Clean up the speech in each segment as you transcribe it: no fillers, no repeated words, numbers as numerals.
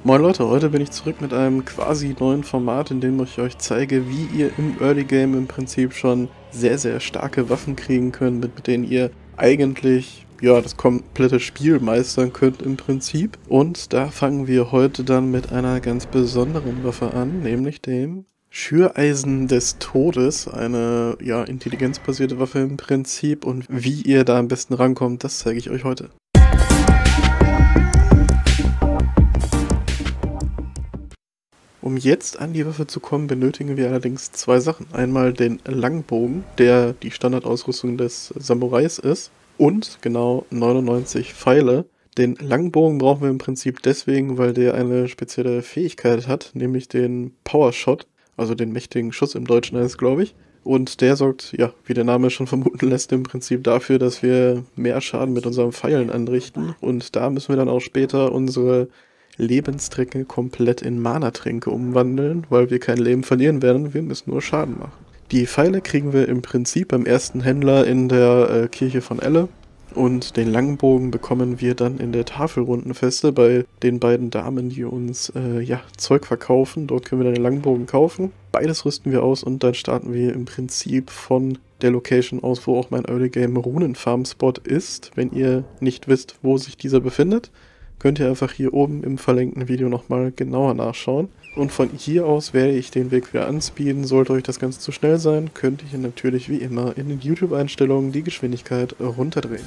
Moin Leute, heute bin ich zurück mit einem quasi neuen Format, in dem ich euch zeige, wie ihr im Early Game im Prinzip schon sehr, sehr starke Waffen kriegen könnt, mit denen ihr eigentlich ja das komplette Spiel meistern könnt im Prinzip. Und da fangen wir heute dann mit einer ganz besonderen Waffe an, nämlich dem Schüreisen des Todes, eine ja intelligenzbasierte Waffe im Prinzip. Und wie ihr da am besten rankommt, das zeige ich euch heute. Um jetzt an die Waffe zu kommen, benötigen wir allerdings zwei Sachen. Einmal den Langbogen, der die Standardausrüstung des Samurais ist, und genau 99 Pfeile. Den Langbogen brauchen wir im Prinzip deswegen, weil der eine spezielle Fähigkeit hat, nämlich den Power Shot, also den mächtigen Schuss im Deutschen heißt es, glaube ich. Und der sorgt, ja, wie der Name schon vermuten lässt, im Prinzip dafür, dass wir mehr Schaden mit unseren Pfeilen anrichten. Und da müssen wir dann auch später unsere Lebenstränke komplett in Mana-Tränke umwandeln, weil wir kein Leben verlieren werden, wir müssen nur Schaden machen. Die Pfeile kriegen wir im Prinzip beim ersten Händler in der Kirche von Elle und den Langbogen bekommen wir dann in der Tafelrundenfeste bei den beiden Damen, die uns Zeug verkaufen. Dort können wir dann den Langbogen kaufen. Beides rüsten wir aus und dann starten wir im Prinzip von der Location aus, wo auch mein Early Game Runenfarm-Spot ist. Wenn ihr nicht wisst, wo sich dieser befindet, könnt ihr einfach hier oben im verlinkten Video nochmal genauer nachschauen. Und von hier aus werde ich den Weg wieder anspeeden. Sollte euch das Ganze zu schnell sein, könnt ihr natürlich wie immer in den YouTube-Einstellungen die Geschwindigkeit runterdrehen.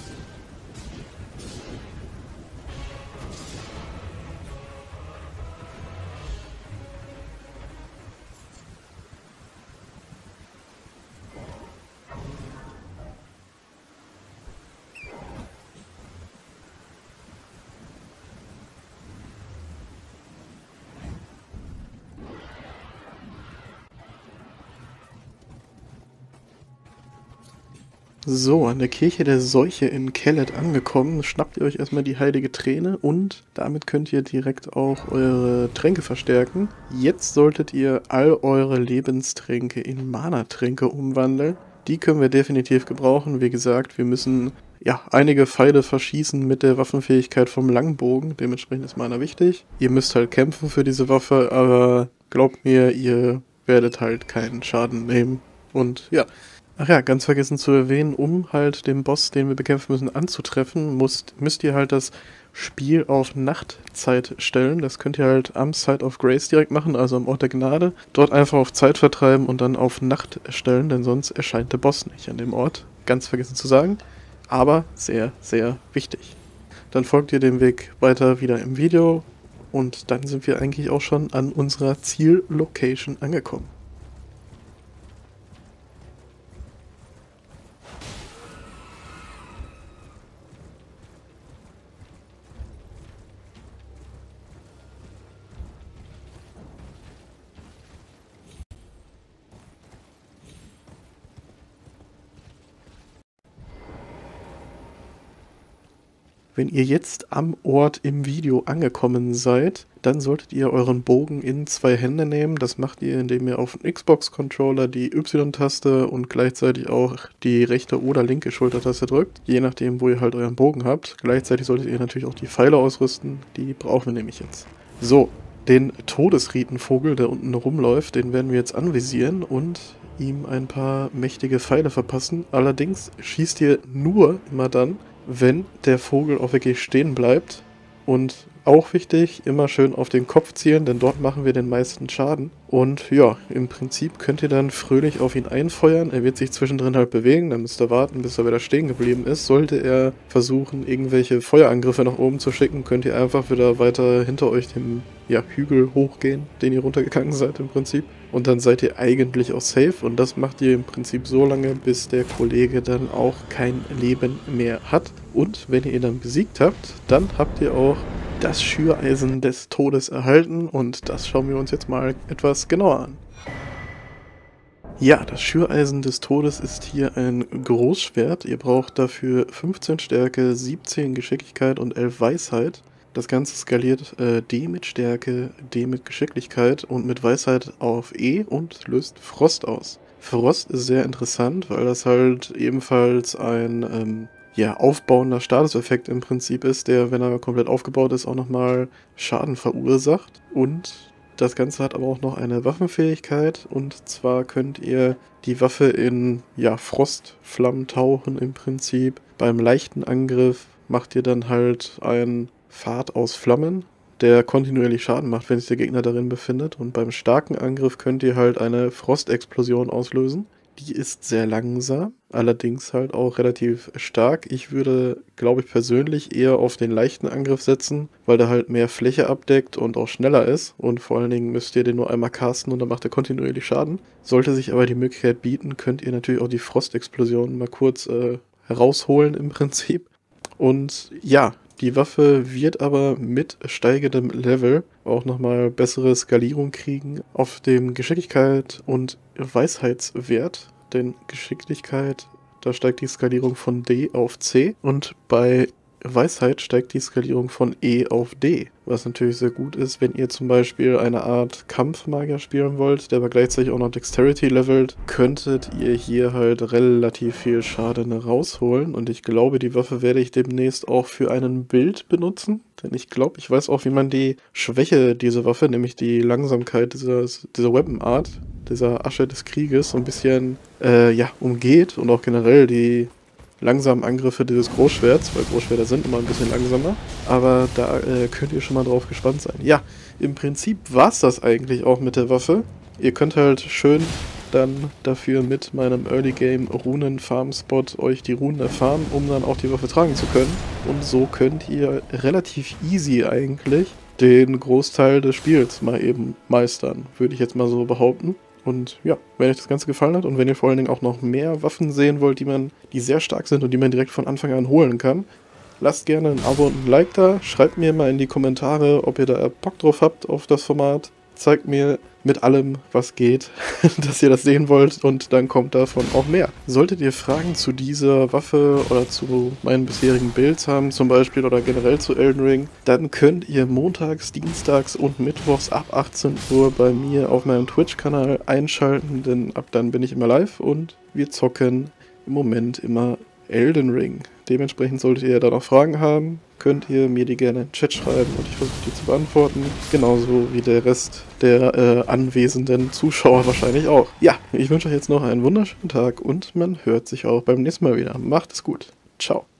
So, an der Kirche der Seuche in Kellet angekommen, schnappt ihr euch erstmal die heilige Träne und damit könnt ihr direkt auch eure Tränke verstärken. Jetzt solltet ihr all eure Lebenstränke in Mana-Tränke umwandeln. Die können wir definitiv gebrauchen. Wie gesagt, wir müssen ja einige Pfeile verschießen mit der Waffenfähigkeit vom Langbogen. Dementsprechend ist Mana wichtig. Ihr müsst halt kämpfen für diese Waffe, aber glaubt mir, ihr werdet halt keinen Schaden nehmen. Und ja. Ach ja, ganz vergessen zu erwähnen, um halt den Boss, den wir bekämpfen müssen, anzutreffen, müsst ihr halt das Spiel auf Nachtzeit stellen. Das könnt ihr halt am Site of Grace direkt machen, also am Ort der Gnade. Dort einfach auf Zeit vertreiben und dann auf Nacht stellen, denn sonst erscheint der Boss nicht an dem Ort. Ganz vergessen zu sagen, aber sehr, sehr wichtig. Dann folgt ihr dem Weg weiter wieder im Video und dann sind wir eigentlich auch schon an unserer Ziellocation angekommen. Wenn ihr jetzt am Ort im Video angekommen seid, dann solltet ihr euren Bogen in zwei Hände nehmen. Das macht ihr, indem ihr auf den Xbox-Controller die Y-Taste und gleichzeitig auch die rechte oder linke Schultertaste drückt, je nachdem, wo ihr halt euren Bogen habt. Gleichzeitig solltet ihr natürlich auch die Pfeile ausrüsten, die brauchen wir nämlich jetzt. So, den Todesrietenvogel, der unten rumläuft, den werden wir jetzt anvisieren und ihm ein paar mächtige Pfeile verpassen. Allerdings schießt ihr nur immer dann, wenn der Vogel auch wirklich stehen bleibt. Und auch wichtig, immer schön auf den Kopf zielen, denn dort machen wir den meisten Schaden. Und ja, im Prinzip könnt ihr dann fröhlich auf ihn einfeuern. Er wird sich zwischendrin halt bewegen, dann müsst ihr warten, bis er wieder stehen geblieben ist. Sollte er versuchen, irgendwelche Feuerangriffe nach oben zu schicken, könnt ihr einfach wieder weiter hinter euch den Hügel hochgehen, den ihr runtergegangen seid im Prinzip. Und dann seid ihr eigentlich auch safe und das macht ihr im Prinzip so lange, bis der Kollege dann auch kein Leben mehr hat. Und wenn ihr ihn dann besiegt habt, dann habt ihr auch das Schüreisen des Todes erhalten und das schauen wir uns jetzt mal etwas genauer an. Ja, das Schüreisen des Todes ist hier ein Großschwert. Ihr braucht dafür 15 Stärke, 17 Geschicklichkeit und 11 Weisheit. Das Ganze skaliert D mit Stärke, D mit Geschicklichkeit und mit Weisheit auf E und löst Frost aus. Frost ist sehr interessant, weil das halt ebenfalls ein ja, aufbauender Statuseffekt im Prinzip ist, der, wenn er komplett aufgebaut ist, auch nochmal Schaden verursacht. Und das Ganze hat aber auch noch eine Waffenfähigkeit, und zwar könnt ihr die Waffe in, ja, Frostflammen tauchen im Prinzip. Beim leichten Angriff macht ihr dann halt einen Pfad aus Flammen, der kontinuierlich Schaden macht, wenn sich der Gegner darin befindet. Und beim starken Angriff könnt ihr halt eine Frostexplosion auslösen. Die ist sehr langsam, allerdings halt auch relativ stark. Ich würde, glaube ich, persönlich eher auf den leichten Angriff setzen, weil der halt mehr Fläche abdeckt und auch schneller ist. Und vor allen Dingen müsst ihr den nur einmal casten und dann macht er kontinuierlich Schaden. Sollte sich aber die Möglichkeit bieten, könnt ihr natürlich auch die Frostexplosion mal kurz herausholen im Prinzip. Und ja, die Waffe wird aber mit steigendem Level auch nochmal bessere Skalierung kriegen auf dem Geschicklichkeit und Weisheitswert. Denn Geschicklichkeit, da steigt die Skalierung von D auf C, und bei Weisheit steigt die Skalierung von E auf D, was natürlich sehr gut ist, wenn ihr zum Beispiel eine Art Kampfmagier spielen wollt, der aber gleichzeitig auch noch Dexterity levelt, könntet ihr hier halt relativ viel Schaden rausholen, und ich glaube, die Waffe werde ich demnächst auch für einen Build benutzen, denn ich glaube, ich weiß auch, wie man die Schwäche dieser Waffe, nämlich die Langsamkeit dieser Weapon Art, dieser Asche des Krieges, so ein bisschen ja, umgeht, und auch generell die langsamen Angriffe dieses Großschwerts, weil Großschwerter sind immer ein bisschen langsamer, aber da könnt ihr schon mal drauf gespannt sein. Ja, im Prinzip war es das eigentlich auch mit der Waffe. Ihr könnt halt schön dann dafür mit meinem Early Game Runen Farm Spot euch die Runen erfahren, um dann auch die Waffe tragen zu können. Und so könnt ihr relativ easy eigentlich den Großteil des Spiels mal eben meistern, würde ich jetzt mal so behaupten. Und ja, wenn euch das Ganze gefallen hat und wenn ihr vor allen Dingen auch noch mehr Waffen sehen wollt, die sehr stark sind und die man direkt von Anfang an holen kann, lasst gerne ein Abo und ein Like da. Schreibt mir mal in die Kommentare, ob ihr da Bock drauf habt auf das Format. Zeigt mir mit allem, was geht, dass ihr das sehen wollt, und dann kommt davon auch mehr. Solltet ihr Fragen zu dieser Waffe oder zu meinen bisherigen Builds haben zum Beispiel oder generell zu Elden Ring, dann könnt ihr montags, dienstags und mittwochs ab 18 Uhr bei mir auf meinem Twitch-Kanal einschalten, denn ab dann bin ich immer live und wir zocken im Moment immer Elden Ring. Dementsprechend solltet ihr da noch Fragen haben, könnt ihr mir die gerne in den Chat schreiben und ich versuche die zu beantworten. Genauso wie der Rest der anwesenden Zuschauer wahrscheinlich auch. Ja, ich wünsche euch jetzt noch einen wunderschönen Tag und man hört sich auch beim nächsten Mal wieder. Macht es gut. Ciao.